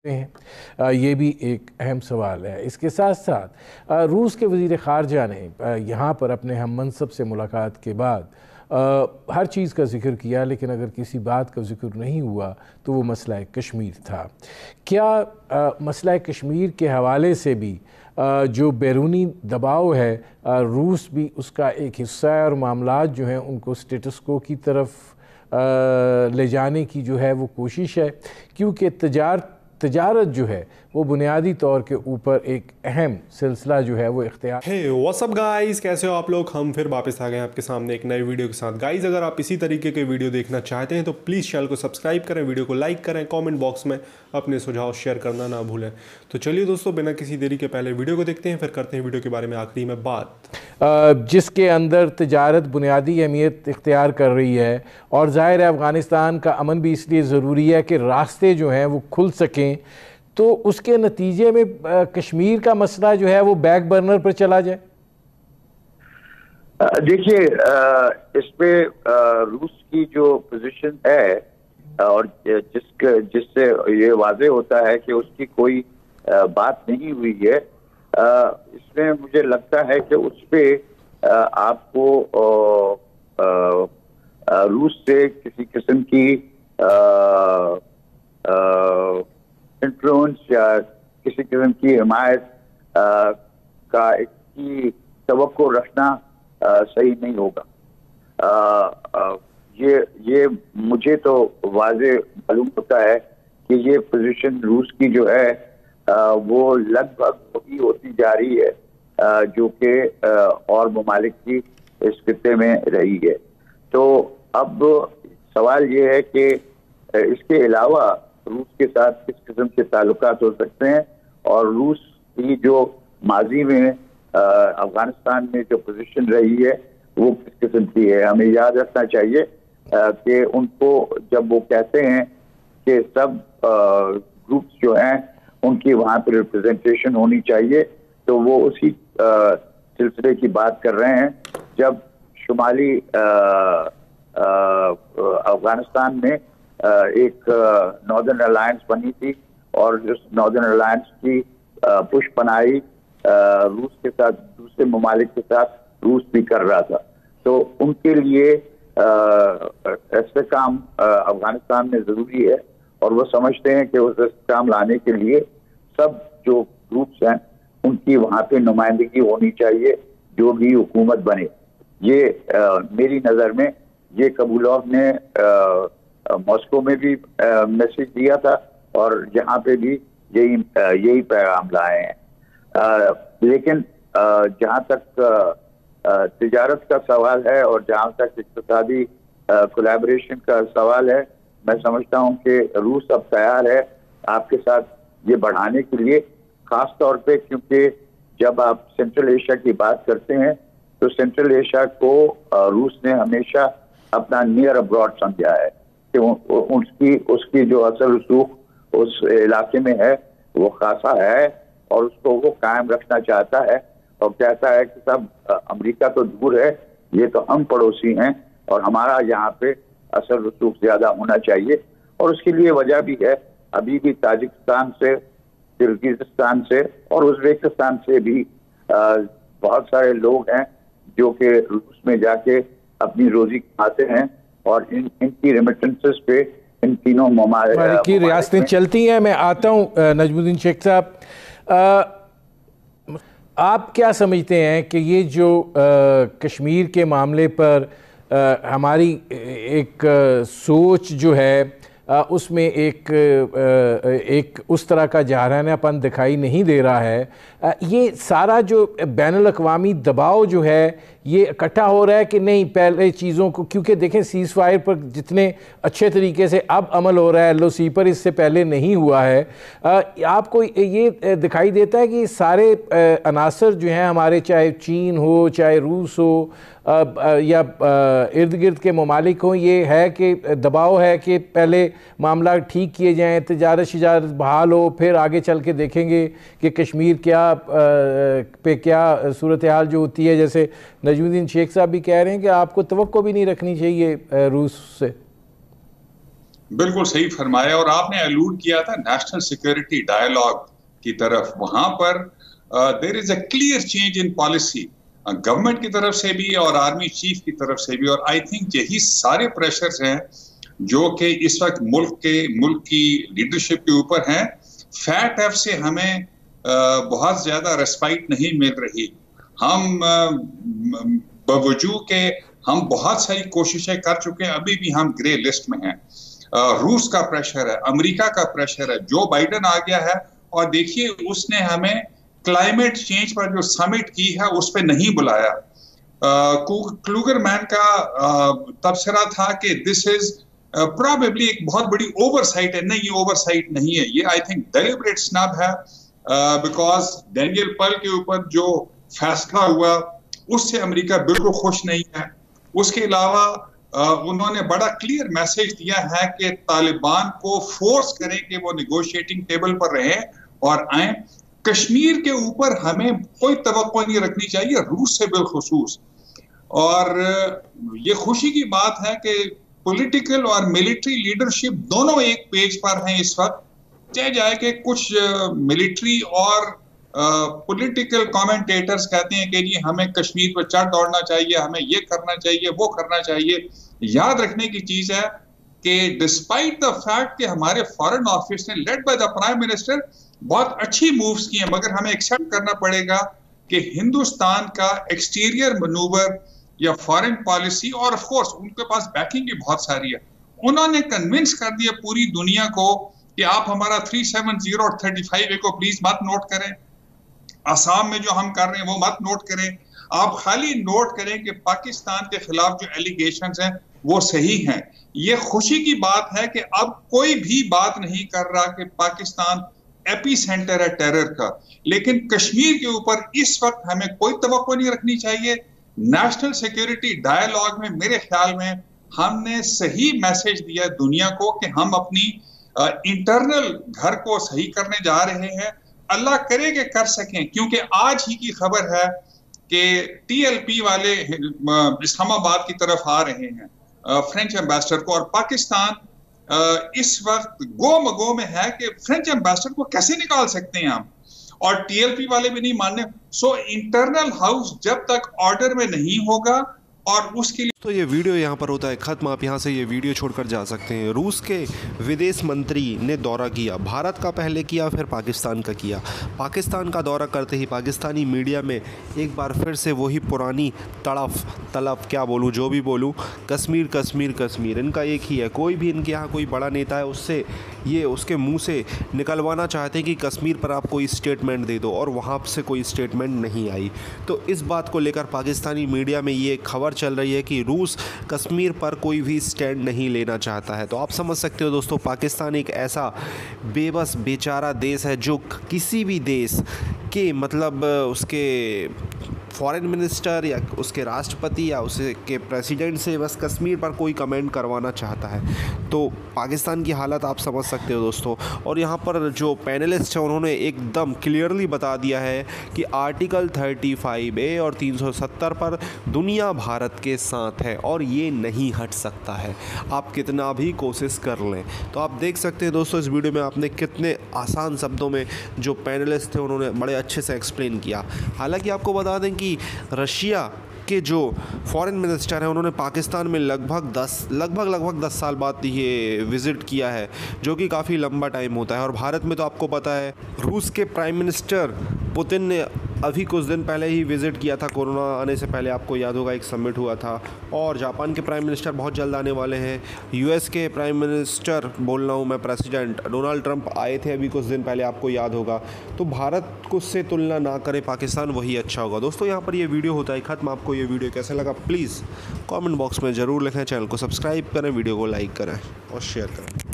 हैं। ये भी एक अहम सवाल है। इसके साथ साथ रूस के वज़ीर ख़ारजा ने यहाँ पर अपने हम मनसब से मुलाकात के बाद हर चीज़ का ज़िक्र किया, लेकिन अगर किसी बात का ज़िक्र नहीं हुआ तो वो मसला कश्मीर था। क्या मसला कश्मीर के हवाले से भी जो बैरूनी दबाव है, रूस भी उसका एक हिस्सा है और मामलात जो हैं उनको स्टेटस को की तरफ ले जाने की जो है वो कोशिश है, क्योंकि तजारत जो है वो बुनियादी तौर के ऊपर एक अहम सिलसिला जो है वो इख्तियार। हे व्हाट्स अप गाइस, कैसे हो आप लोग। हम फिर वापस आ गए आपके सामने एक नई वीडियो के साथ। गाइस, अगर आप इसी तरीके के वीडियो देखना चाहते हैं तो प्लीज़ चैनल को सब्सक्राइब करें, वीडियो को लाइक करें, कमेंट बॉक्स में अपने सुझाव शेयर करना ना भूलें। तो चलिए दोस्तों, बिना किसी देरी के पहले वीडियो को देखते हैं, फिर करते हैं वीडियो के बारे में आखिरी में बात, जिसके अंदर तजारत बुनियादी अहमियत इख्तियार कर रही है। और ज़ाहिर है अफ़गानिस्तान का अमन भी इसलिए ज़रूरी है कि रास्ते जो हैं वो खुल सकें, तो उसके नतीजे में कश्मीर का मसला जो है वो बैक बर्नर पर चला जाए। देखिए, इसमें रूस की जो पोजीशन है और जिससे ये वाज़े होता है कि उसकी कोई बात नहीं हुई है, इसमें मुझे लगता है कि उस पर आपको रूस से किसी किस्म की इन्फ्लुएंस या किसी किस्म की हिमायत का की तवक्को रखना सही नहीं होगा। ये मुझे तो वाज़े मालूम होता है कि ये पोजीशन रूस की जो है वो लगभग वही होती जा रही है जो कि और ममालिक की इस खित्ते में रही है। तो अब सवाल ये है कि इसके अलावा रूस के साथ किस किस्म के ताल्लुकात हो सकते हैं, और रूस की जो माजी में अफगानिस्तान में जो पोजीशन रही है वो किस किस्म की है। हमें याद रखना चाहिए कि उनको जब वो कहते हैं कि सब ग्रुप्स जो हैं उनकी वहाँ पर रिप्रेजेंटेशन होनी चाहिए, तो वो उसी सिलसिले की बात कर रहे हैं जब शुमाली अफगानिस्तान में एक नॉर्दर्न अलायंस बनी थी और उस नॉर्दर्न अलायंस की पुश बनाई रूस के साथ, दूसरे ममालिक के साथ रूस भी कर रहा था। तो उनके लिए ऐसे काम अफगानिस्तान में ज़रूरी है और वो समझते हैं कि उस काम लाने के लिए सब जो ग्रुप्स हैं उनकी वहाँ पे नुमाइंदगी होनी चाहिए, जो भी हुकूमत बने। ये मेरी नज़र में ये कबूलोव ने मॉस्को में भी मैसेज दिया था और यहाँ पे भी यही पैगाम लाए हैं। लेकिन जहाँ तक तिजारत का सवाल है और जहाँ तक इक़्तिसादी कोलैबोरेशन का सवाल है, मैं समझता हूँ कि रूस अब तैयार है आपके साथ ये बढ़ाने के लिए, खास तौर पे क्योंकि जब आप सेंट्रल एशिया की बात करते हैं तो सेंट्रल एशिया को रूस ने हमेशा अपना नियर अब्रॉड समझा है कि उसकी जो असल रसूख उस इलाके में है वो खासा है और उसको वो कायम रखना चाहता है और कहता है कि सब अमेरिका तो दूर है, ये तो हम पड़ोसी हैं और हमारा यहाँ पे असल रसूख ज्यादा होना चाहिए। और उसके लिए वजह भी है, अभी भी ताजिकिस्तान से, किर्गिज़स्तान से और उज़्बेकिस्तान से भी बहुत सारे लोग हैं जो कि रूस में जाके अपनी रोजी कमाते हैं और इनकी रेमिटेंसेस पे इन तीनों ममालिक की रियासतें चलती हैं। मैं आता हूँ नजमुद्दीन शेख साहब, आप क्या समझते हैं कि ये जो कश्मीर के मामले पर हमारी एक सोच जो है उसमें एक उस तरह का जहरानापन दिखाई नहीं दे रहा है, ये सारा जो बैनुल अक़वामी दबाव जो है ये इकट्ठा हो रहा है कि नहीं पहले चीज़ों को, क्योंकि देखें सीज़ फायर पर जितने अच्छे तरीके से अब अमल हो रहा है LOC पर, इससे पहले नहीं हुआ है। आपको ये दिखाई देता है कि सारे अनासर जो हैं हमारे, चाहे चीन हो चाहे रूस हो या इर्द गिर्द के ममालिक हों, ये है कि दबाव है कि पहले मामला ठीक किए जाएँ, तजारत बहाल हो, फिर आगे चल के देखेंगे कि कश्मीर क्या सूरत हाल जो होती है। जैसे नजमुद्दीन शेख साहब भी कह रहे हैं कि आपको तवक्को भी नहीं रखनी चाहिए रूस से। बिल्कुल सही फरमाया। और आपने अलूड किया था नेशनल सिक्योरिटी डायलॉग की तरफ, वहां पर there is a clear change in policy government की तरफ से भी और आर्मी चीफ की तरफ से भी। और आई थिंक यही सारे प्रेशर्स हैं जो कि इस वक्त मुल्क की लीडरशिप के ऊपर हैं। फैट एफ से हमें बहुत ज्यादा रेस्पाइट नहीं मिल रही। हम बावजूद के हम बहुत सारी कोशिशें कर चुके हैं, अभी भी हम ग्रे लिस्ट में हैं। रूस का प्रेशर है, अमेरिका का प्रेशर है, जो बाइडेन आ गया है और देखिए उसने हमें क्लाइमेट चेंज पर जो समिट की है उस पर नहीं बुलाया। क्लूगरमैन का तबसरा था कि दिस इज प्रोबेबली एक बहुत बड़ी ओवरसाइट है। नहीं, ये ओवरसाइट नहीं है, ये आई थिंक डेलिब्रेट स्नब है, बिकॉज डैनियल पर्ल के ऊपर जो फैसला हुआ उससे अमेरिका बिल्कुल खुश नहीं है। उसके अलावा उन्होंने बड़ा क्लियर मैसेज दिया है कि तालिबान को फोर्स करें कि वो निगोशिएटिंग टेबल पर रहें और आए। कश्मीर के ऊपर हमें कोई तवक्को नहीं रखनी चाहिए, रूस से बिलखुसूस। और ये खुशी की बात है कि पॉलिटिकल और मिलिट्री लीडरशिप दोनों एक पेज पर हैं इस वक्त। चाहे जाए कि कुछ मिलिट्री और पॉलिटिकल कमेंटेटर्स कहते हैं कि जी हमें कश्मीर पर चढ़ दौड़ना चाहिए, हमें ये करना चाहिए, वो करना चाहिए। याद रखने की चीज है कि डिस्पाइट द फैक्ट कि हमारे फॉरेन ऑफिस ने led by the prime minister बहुत अच्छी मूव्स किए, मगर हमें एक्सेप्ट करना पड़ेगा कि हिंदुस्तान का एक्सटीरियर मैनूवर या फॉरेन पॉलिसी, और ऑफ कोर्स उनके पास बैकिंग भी बहुत सारी है, उन्होंने कन्विंस कर दिया पूरी दुनिया को कि आप हमारा 370 और 35A को प्लीज मत नोट करें, आसाम में जो हम कर रहे हैं वो मत नोट करें। आप खाली नोट करें कि पाकिस्तान के खिलाफ जो एलिगेशंस हैं वो सही हैं। ये खुशी की बात है कि अब कोई भी बात नहीं कर रहा कि पाकिस्तान एपी सेंटर है टेरर का। लेकिन कश्मीर के ऊपर इस वक्त हमें कोई तवक्को नहीं रखनी चाहिए। नेशनल सिक्योरिटी डायलॉग में मेरे ख्याल में हमने सही मैसेज दिया दुनिया को कि हम अपनी इंटरनल घर को सही करने जा रहे हैं। अल्लाह करे कि कर सकें, क्योंकि आज ही की खबर है कि TLP वाले इस्लामाबाद की तरफ आ रहे हैं फ्रेंच एम्बेसडर को, और पाकिस्तान इस वक्त गो में है कि फ्रेंच एम्बेसडर को कैसे निकाल सकते हैं हम, और TLP वाले भी नहीं मानने। सो इंटरनल हाउस जब तक ऑर्डर में नहीं होगा और उसके लिए तो ये वीडियो यहाँ पर होता है ख़त्म। आप यहाँ से ये वीडियो छोड़कर जा सकते हैं। रूस के विदेश मंत्री ने दौरा किया, भारत का पहले किया, फिर पाकिस्तान का किया। पाकिस्तान का दौरा करते ही पाकिस्तानी मीडिया में एक बार फिर से वही पुरानी तड़फ क्या बोलूँ, जो भी बोलूँ, कश्मीर कश्मीर कश्मीर इनका एक ही है। कोई भी इनके यहाँ कोई बड़ा नेता है उससे ये उसके मुँह से निकलवाना चाहते हैं कि कश्मीर पर आप कोई स्टेटमेंट दे दो, और वहाँ से कोई स्टेटमेंट नहीं आई। तो इस बात को लेकर पाकिस्तानी मीडिया में ये खबर चल रही है कि रूस कश्मीर पर कोई भी स्टैंड नहीं लेना चाहता है। तो आप समझ सकते हो दोस्तों, पाकिस्तान एक ऐसा बेबस बेचारा देश है जो किसी भी देश के मतलब उसके फॉरेन मिनिस्टर या उसके राष्ट्रपति या उसके प्रेसिडेंट से बस कश्मीर पर कोई कमेंट करवाना चाहता है। तो पाकिस्तान की हालत आप समझ सकते हो दोस्तों। और यहाँ पर जो पैनलिस्ट हैं उन्होंने एकदम क्लियरली बता दिया है कि आर्टिकल 35A और 370 पर दुनिया भारत के साथ है और ये नहीं हट सकता है, आप कितना भी कोशिश कर लें। तो आप देख सकते हैं दोस्तों इस वीडियो में आपने कितने आसान शब्दों में जो पैनलिस्ट थे उन्होंने बड़े अच्छे से एक्सप्लेन किया। हालांकि आपको बता दें कि रशिया के जो फॉरेन मिनिस्टर हैं उन्होंने पाकिस्तान में लगभग 10 साल बाद ये विज़िट किया है, जो कि काफ़ी लंबा टाइम होता है। और भारत में तो आपको पता है रूस के प्राइम मिनिस्टर पुतिन ने अभी कुछ दिन पहले ही विज़िट किया था, कोरोना आने से पहले, आपको याद होगा एक समिट हुआ था। और जापान के प्राइम मिनिस्टर बहुत जल्द आने वाले हैं। US के प्राइम मिनिस्टर बोल रहा हूँ मैं, प्रेसिडेंट डोनाल्ड ट्रंप आए थे अभी कुछ दिन पहले, आपको याद होगा। तो भारत को से तुलना ना करें पाकिस्तान, वही अच्छा होगा। दोस्तों यहाँ पर ये वीडियो होता है ख़त्म। आपको ये वीडियो कैसा लगा प्लीज़ कमेंट बॉक्स में ज़रूर लिखें। चैनल को सब्सक्राइब करें, वीडियो को लाइक करें और शेयर करें।